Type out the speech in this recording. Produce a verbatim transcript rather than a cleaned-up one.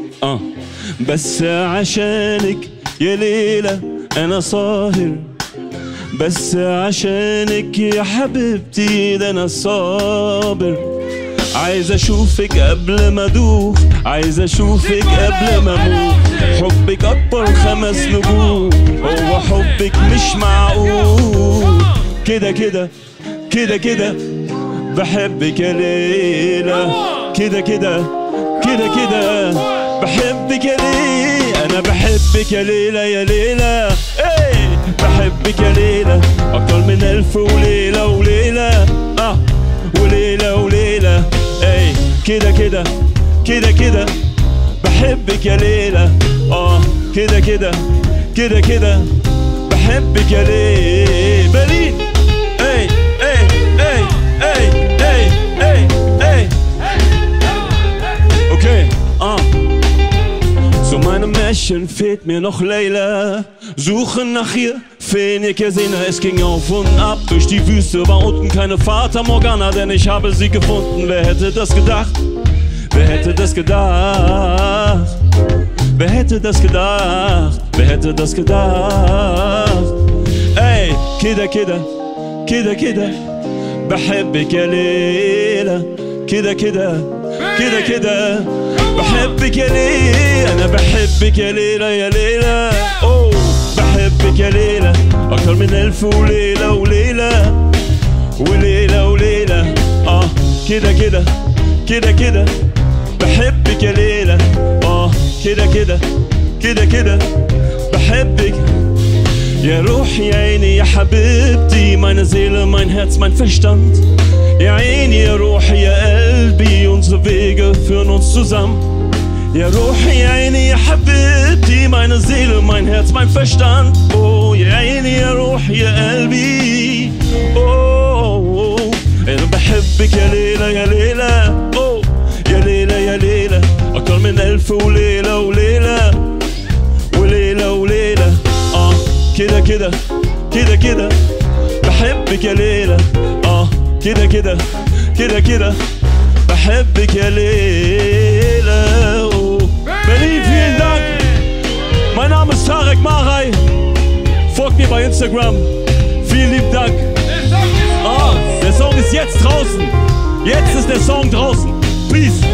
آه بس عشانك يا ليلى أنا صاهر، بس عشانك يا حبيبتي ده أنا صابر. عايز أشوفك قبل ما أدوخ، عايز أشوفك قبل ما أموت. حبك أكبر خمس نجوم، هو حبك مش معقول. كده كده كده كده بحبك يا ليلى، كده كده كده كده بحبك يا ليلى. أنا بحبك يا ليلى يا ليلى، إيه بحبك يا ليلى أكتر من ألف وليلة وليلة، آه وليلة وليلة. إيه كده كده كده كده بحبك يا ليلى، آه كده كده كده كده بحبك يا ليلى. برلين إيه إيه إيه إيه إيه إيه إيه okay, ah. Zu meinem Märchen fehlt mir noch Leila. Suchen nach ihr, Feen gesehen, es ging auf und ab durch die Wüste. War unten keine Fata Morgana, denn ich habe sie gefunden. Wer hätte das gedacht? Wer hätte das gedacht? Wer hätte das gedacht? Wer hätte das gedacht? Ey, كده كده كده كده بحبك يا ليلى، كده كده كده كده بحبك يا ليلى. أنا بحبك يا ليلى يا ليلى، أوه بحبك يا ليلى أكتر من ألف وليلة وليلة وليلة وليلة. آه كده كده كده كده بحبك يا ليلى، آه كده كده كده كده بحبك يا روحي يا عيني يا حبيبتي. Meine Seele, mein Herz, mein Verstand. Ja عيني يا روحي يا قلبي، unsere Wege führen uns zusammen. Ja روحي يا عيني يا حبيبتي. Meine Seele, mein Herz, mein Verstand. Oh يا عيني يا روحي يا قلبي. Oh أنا بحبك يا ليلى يا ليلى، oh يا ليلى يا ليلى أكتر من ألف وليلة وليلة وليلة وليلة. آه كده كده كده كده بحبك يا ليلى، آه كده كده كده كده بحبك يا ليلى. Berlin, vielen Dank. Mein Name ist Tarek Maray. Folgt mir bei Instagram. Vielen lieben Dank. Ah, der Song ist jetzt draußen. Jetzt ist der Song draußen. Peace.